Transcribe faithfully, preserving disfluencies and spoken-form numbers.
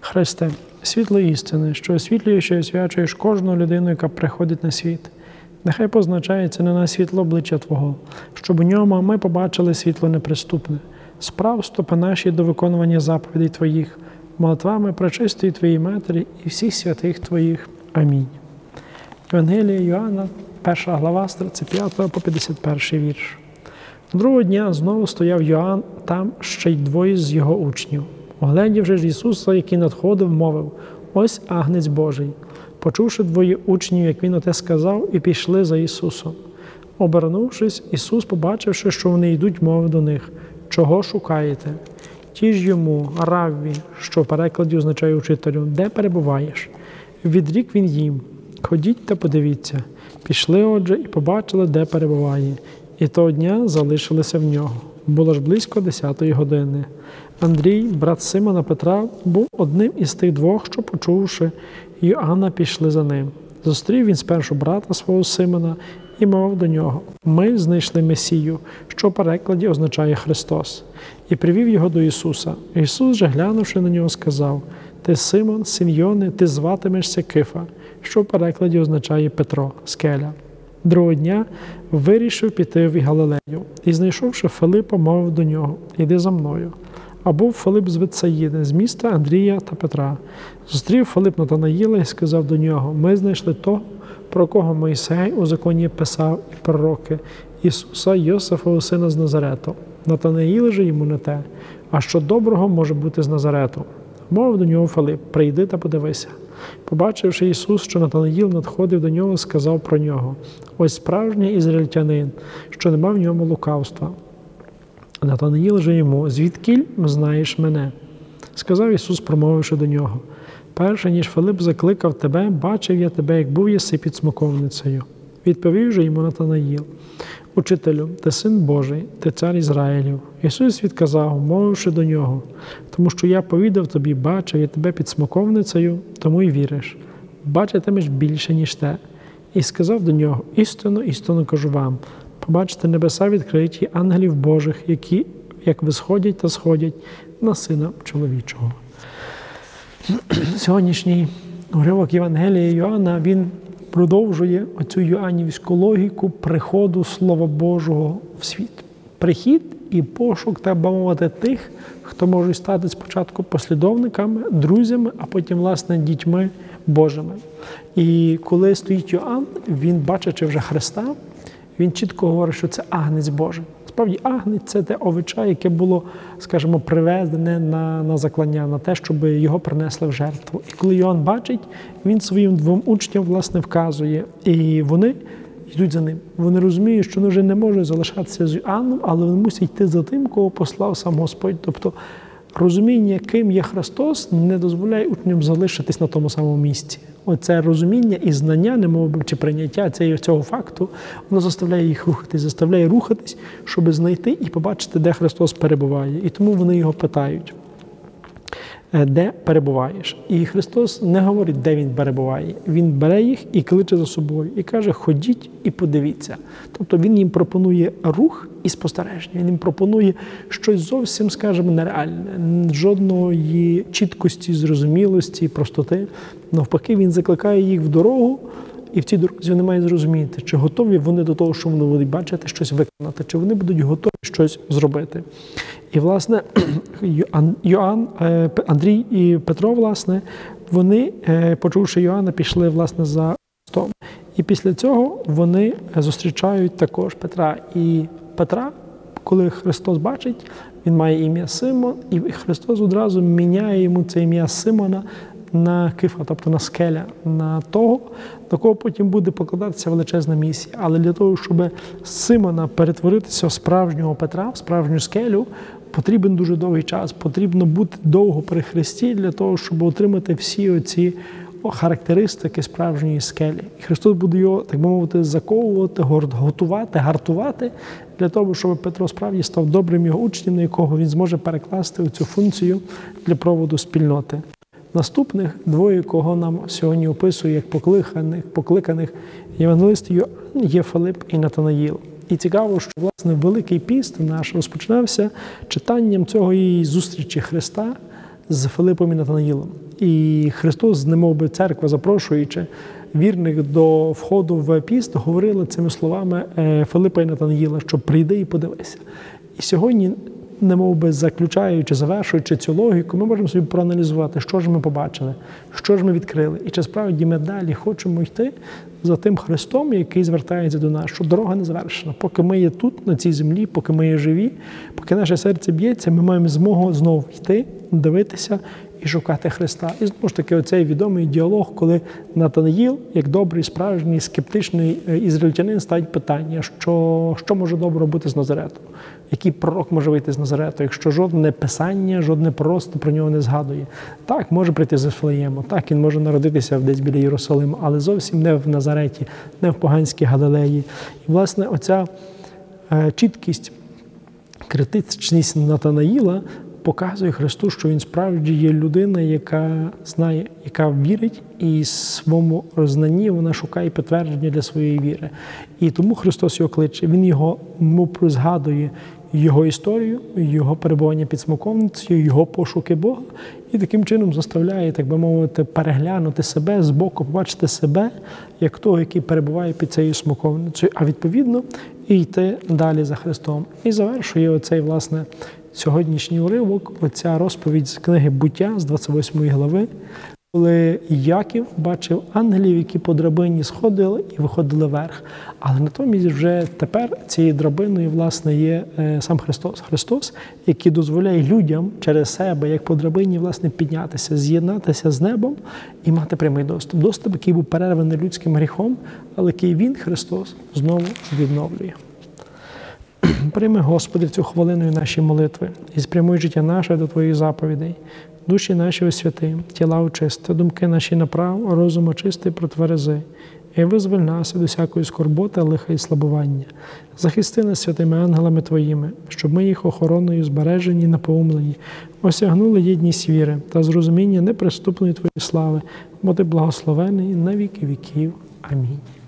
Христе, світло істини, що освітлюєш і освячуєш кожну людину, яка приходить на світ. Нехай позначається на нас світло обличчя Твого, щоб у ньому ми побачили світло неприступне. Справ стопи наші до виконування заповідей Твоїх, молитвами пречистої Твоєї Матері і всіх святих Твоїх. Амінь. Євангелія Йоанна, перша глава, з тридцять п'ятого по п'ятдесят перший вірш. Другого дня знову стояв Йоанн, там ще й двоє з його учнів. Оглядівши ж Ісуса, який надходив, мовив: «Ось Агнець Божий». Почувши двоє учнів, як він оте сказав, і пішли за Ісусом. Обернувшись, Ісус, побачивши, що вони йдуть, мовив до них: «Чого шукаєте?» Ті ж йому: «Равві», що в перекладі означає «учителю», «де перебуваєш?» Відрік він їм: «Ходіть та подивіться». Пішли, отже, і побачили, де перебуває. І того дня залишилися в нього. Було ж близько десятої години. Андрій, брат Симона Петра, був одним із тих двох, що, почувши Йоанна, пішли за ним. Зустрів він спершу брата свого Симона і мовив до нього: «Ми знайшли Месію», що в перекладі означає «Христос», і привів його до Ісуса. Ісус же, глянувши на нього, сказав: «Ти Симон, син Йони, ти зватимешся Кифа», що в перекладі означає «Петро», «скеля». Другого дня вирішив піти в Галилею, і, знайшовши Филипа, мовив до нього: «Іди за мною». А був Филип з Витсаїди, з міста Андрія та Петра. Зустрів Филип Натанаїла і сказав до нього: «Ми знайшли того, про кого Мойсей у законі писав і пророки, Ісуса Йосифового сина з Назарету». Натанаїл же йому не те: «А що доброго може бути з Назарету?» Мовив до нього Филип: «Прийди та подивися». Побачивши Ісус, що Натанаїл надходив до нього, сказав про нього: «Ось справжній ізраїльтянин, що нема в ньому лукавства». Натанаїл же йому: «Звідкіль знаєш мене?» Сказав Ісус, промовивши до нього: «Перше, ніж Филип закликав тебе, бачив я тебе, як був єси під смоковницею». Відповів же йому Натанаїл: «Учителю, ти син Божий, ти цар Ізраїлів». Ісус відказав, мовивши до нього: «Тому що я повідав тобі, бачив я тебе під смоковницею, тому й віриш. Бачитимеш більше, ніж те». І сказав до нього: «Істинно, істинно кажу вам, побачите небеса відкриті, ангелів Божих, які, як висходять та сходять на Сина Чоловічого». Сьогоднішній уривок Євангелія Йоанна, він продовжує оцю йоаннівську логіку приходу Слова Божого в світ. Прихід і пошук, так би мовити, тих, хто може стати спочатку послідовниками, друзями, а потім, власне, дітьми Божими. І коли стоїть Йоанн, він, бачачи вже Христа, він чітко говорить, що це Агнець Божий. Справді, Агнець – це те овеча, яке було, скажімо, привезене на, на заклання, на те, щоб його принесли в жертву. І коли Йоанн бачить, він своїм двом учням, власне, вказує. І вони йдуть за ним. Вони розуміють, що вони вже не можуть залишатися з Йоанном, але вони мусять йти за тим, кого послав сам Господь. Тобто, розуміння, ким є Христос, не дозволяє учням залишитись на тому самому місці. Оце розуміння і знання, немов чи прийняття цього факту, воно заставляє їх рухатись, заставляє рухатись, щоб знайти і побачити, де Христос перебуває. І тому вони його питають: «Де перебуваєш?» І Христос не говорить, де Він перебуває. Він бере їх і кличе за собою. І каже: «Ходіть і подивіться». Тобто Він їм пропонує рух і спостереження. Він їм пропонує щось зовсім, скажімо, нереальне. Жодної чіткості, зрозумілості, простоти. Навпаки, Він закликає їх в дорогу, і в цій дорозі вони мають зрозуміти, чи готові вони до того, що вони будуть бачити, щось виконати, чи вони будуть готові щось зробити. І, власне, Йоанн, Андрій і Петро, власне, вони, почувши Йоанна, пішли, власне, за Христом. І після цього вони зустрічають також Петра. І Петра, коли Христос бачить, він має ім'я Симон, і Христос одразу міняє йому це ім'я Симона на Кифа, тобто на скеля, на того, до кого потім буде покладатися величезна місія. Але для того, щоб з Симона перетворитися в справжнього Петра, в справжню скелю, потрібен дуже довгий час. Потрібно бути довго при Христі для того, щоб отримати всі оці характеристики справжньої скелі. І Христос буде його, так би мовити, заковувати, готувати, гартувати для того, щоб Петро справді став добрим його учнем, на якого він зможе перекласти цю функцію для проводу спільноти. Наступних двоє, кого нам сьогодні описує як покликаних, покликаних євангелист Йоанн, є Филип і Натанаїл. І цікаво, що, власне, Великий піст наш розпочинався читанням цього її зустрічі Христа з Филипом і Натанаїлом. І Христос, немов би церква, запрошуючи вірних до входу в піст, говорила цими словами Филипа і Натанаїла, що прийди і подивися. І сьогодні, немов би заключаючи, завершуючи цю логіку, ми можемо собі проаналізувати, що ж ми побачили, що ж ми відкрили. І чи справді ми далі хочемо йти за тим Христом, який звертається до нас, що дорога не завершена. Поки ми є тут, на цій землі, поки ми є живі, поки наше серце б'ється, ми маємо змогу знову йти, дивитися і шукати Христа. І знову ж таки оцей відомий діалог, коли Натанаїл, як добрий, справжній, скептичний ізраїльтянин, ставить питання, що, що може добро бути з Назарету? Який пророк може вийти з Назарету, якщо жодне писання, жодне пророцтво про нього не згадує? Так, може прийти з Вифлеєму, так, він може народитися десь біля Єрусалиму, але зовсім не в Назареті, не в поганській Галилеї. І, власне, оця е, чіткість, критичність Натанаїла показує Христу, що він справді є людина, яка знає, яка вірить, і в своєму знанні вона шукає підтвердження для своєї віри. І тому Христос його кличе. Він його, мов згадує його історію, його перебування під смоковницею, його пошуки Бога, і таким чином заставляє, так би мовити, переглянути себе збоку, побачити себе як того, який перебуває під цією смоковницею, а відповідно і йти далі за Христом. І завершує оцей, власне, сьогоднішній уривок, оця розповідь з книги «Буття» з двадцять восьмої глави, коли Яків бачив ангелів, які по драбині сходили і виходили вверх. Але натомість вже тепер цією драбиною, власне, є сам Христос. Христос, який дозволяє людям через себе, як по драбині, власне, піднятися, з'єднатися з небом і мати прямий доступ. Доступ, який був перерваний людським гріхом, але який Він, Христос, знову відновлює. Прийми, Господи, в цю хвилину наші молитви і спрямуй життя наше до Твоїх заповідей. Душі наші освяти, тіла очисти, думки наші направ, розум очисти, протверези. І визволь нас від усякої скорботи, лиха і слабування. Захисти нас святими ангелами Твоїми, щоб ми їх охороною збережені, напоумлені, осягнули єдність віри та зрозуміння неприступної Твоєї слави, бо Ти благословений на віки віків. Амінь.